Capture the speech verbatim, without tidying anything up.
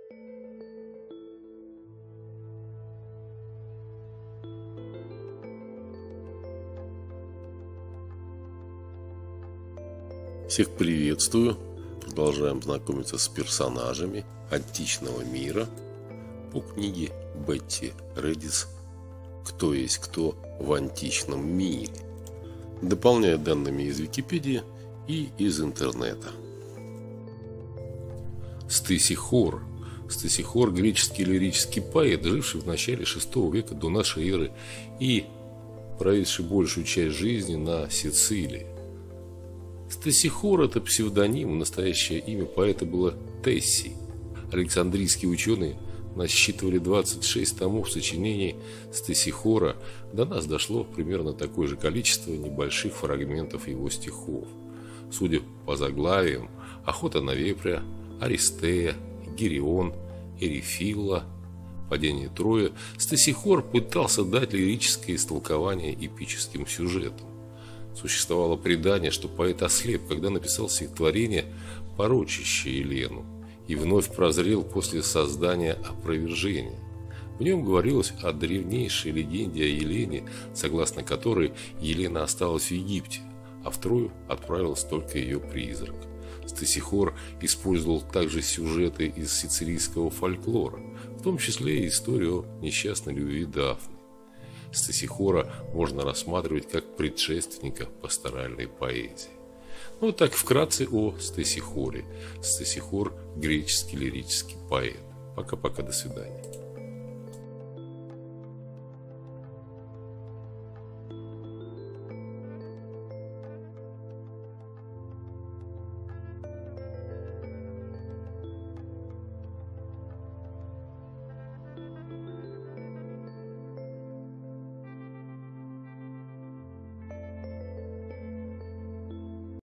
Всех приветствую! Продолжаем знакомиться с персонажами античного мира по книге Бетти Редис «Кто есть кто в античном мире», дополняя данными из Википедии и из интернета. Стесихор. Стесихор – греческий лирический поэт, живший в начале шестого века до нашей эры и проведший большую часть жизни на Сицилии. Стесихор – это псевдоним, настоящее имя поэта было Тессий. Александрийские ученые насчитывали двадцать шесть томов сочинений Стесихора. До нас дошло примерно такое же количество небольших фрагментов его стихов. Судя по заглавиям: «Охота на вепря», «Аристея», «Герион», «Эрифилла», «Падение Трои», Стесихор пытался дать лирическое истолкование эпическим сюжетам. Существовало предание, что поэт ослеп, когда написал стихотворение, порочащее Елену, и вновь прозрел после создания опровержения. В нем говорилось о древнейшей легенде о Елене, согласно которой Елена осталась в Египте, а в Трою отправился только ее призрак. Стесихор использовал также сюжеты из сицилийского фольклора, в том числе и историю о несчастной любви Дафны. Стесихора можно рассматривать как предшественника пасторальной поэзии. Ну, так вкратце о Стесихоре. Стесихор – греческий лирический поэт. Пока-пока, до свидания.